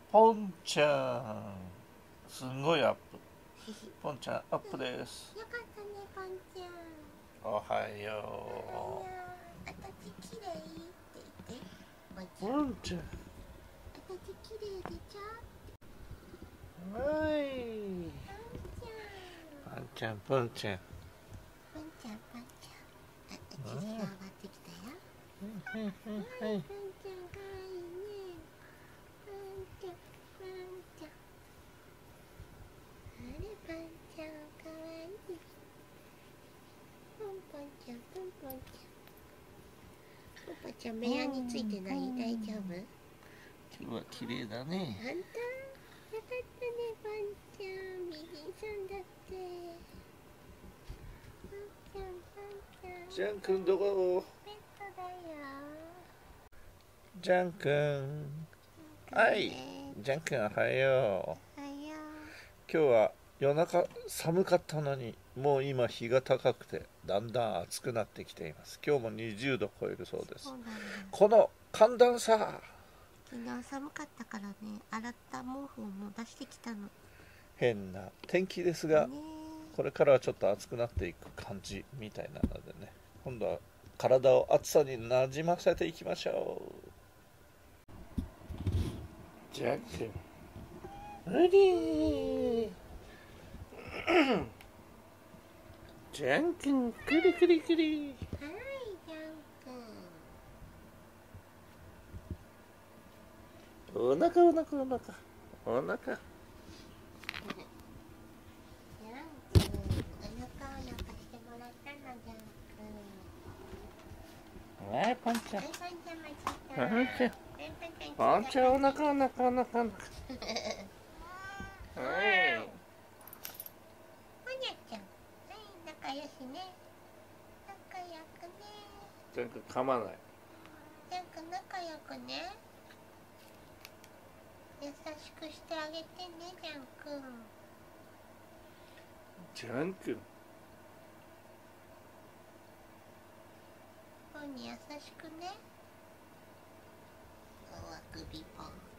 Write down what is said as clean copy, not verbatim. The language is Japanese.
ポンちゃん、すんごいアップ。ポンちゃん、アップです。 よかったね、ポンちゃん。 おはよう。あたちきれいって言って。 う。ポンちゃん。 あたちきれいでしょ。 はい。ポンちゃん、ポンちゃん。 ポンちゃん、ポンちゃん。あたち上がってきたよ。 はい。 ポンちゃん、かわいいね。ポンちゃん、ポンちゃん。あれ、ポンちゃん、かわいい。ポンポンちゃん、ポンポンちゃん。ポンポンちゃん、目やについてない？大丈夫？ 今日は綺麗だね。 あんた、よかったね、ポンちゃん。ミリンさんだって。ポンちゃん、ポンちゃん。 ジャン君どこ？ ペットだよ。 ジャン君。はい。ジャン君おはよう。 おはよう。 今日は夜中寒かったのに、もう今日が高くてだんだん暑くなってきています。今日も20度超えるそうです。 そうなんだ。 この寒暖差、 昨日寒かったからね、洗った毛布をもう出してきたの。 変な天気ですが、 ねこれからはちょっと暑くなっていく感じみたいなのでね、今度は体を暑さになじませていきましょう。ジャック、うりージャン君、クリクリクリ。 はい、ジャン君。 お腹お腹お腹お腹。 ジャン君、お腹お腹してもらったの、ジャン君。 はい、ポンちゃん。 はい、ポンちゃんも来た。 ポンちゃん。ポンちゃん、お腹お腹お腹お腹。はい。 ポニャちゃん。はい、仲良しね。仲良くね。 ジャン君噛まない。 ジャン君、仲良くね。優しくしてあげてね、ジャン君。 ジャン君。 ポンに優しくね。おあくびポン。